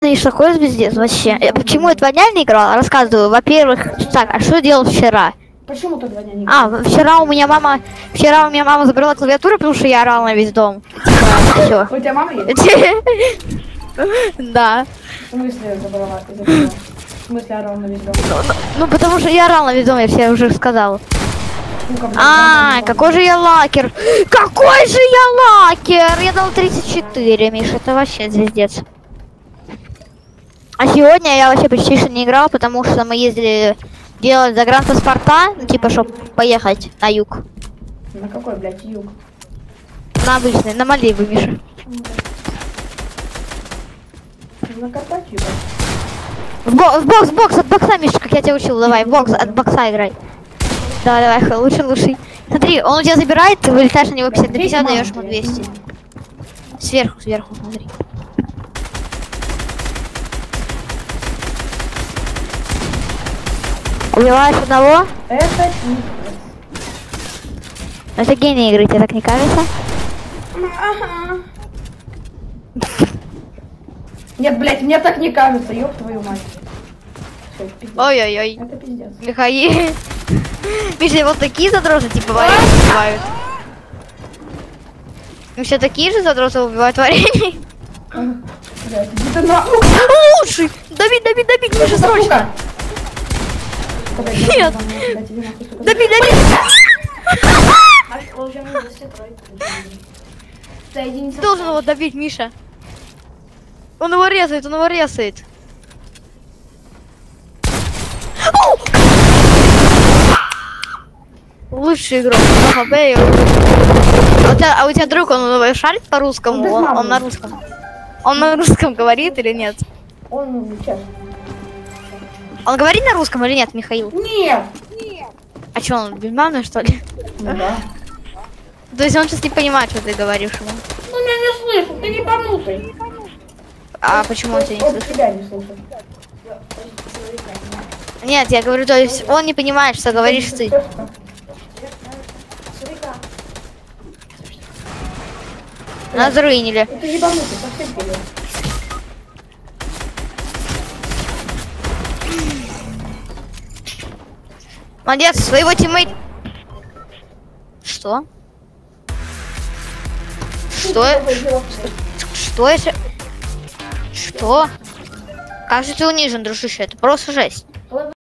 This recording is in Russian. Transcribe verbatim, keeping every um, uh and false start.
видишь, такой звездец вообще. Я почему я два дня не играл? Рассказываю. Во-первых, так, а что делал вчера? Почему ты два дня не играл? А, вчера у меня мама, вчера у меня мама забрала клавиатуру, потому что я орал на весь дом. Все. У тебя мама есть? Да. В смысле забрала? В смысле орал на весь дом? Ну, потому что я орал на весь дом, я все уже сказал. А, какой же я лакер! Какой же я лакер! Я дал тридцать четыре, Миша, это вообще звездец. А сегодня я вообще почти что не играл, потому что мы ездили делать загранпаспорта, ну, типа, чтобы поехать на юг. На какой, блядь, юг? На обычный, на Мальдивы, Миша. На Карпатью. В, бо в бокс, в бокс, от бокса, Миша, как я тебя учил, давай, в бокс, от бокса играй. Давай, давай, лучше, лучше. Смотри, он у тебя забирает, ты вылетаешь на него пятьдесят на пятьдесят, даешь ему двести. Сверху, сверху, смотри. Убиваешь одного? Это Это гений игры, тебе так не кажется? Ага. Нет, блядь, мне так не кажется, ёб твою мать. Ой-ой-ой. Это пиздец. Михаил. Миша, вот такие задросы типа варенье убивают. Ну все такие же задросы убивают варенье. Блядь, иди ты на... Лучший! Дави, дави, дави, Миша, срочно! Нет! Дави, дави! Ты должен его добить, Миша. Он его резает, он его резает. Лучший игрок. А у, тебя, а у тебя друг, он шарит по-русскому? Он, он на русском. Он на русском говорит или нет? Он сейчас. Он говорит на русском или нет, Михаил? Нет! А что, он безманный, что ли? Ну да. То есть он сейчас не понимает, что ты говоришь ему. Ну я не слышу, ты не ебанутый. А почему он тебя не Он слышит? тебя не слышит. Нет, я говорю, то есть он не понимает, что говоришь ты. Нас заруинили. Это ебанутый, совсем пойдет. Молодец, своего тиммейта. Что? Что? Что это? Что? Как же ты унижен, дружище? Это просто жесть.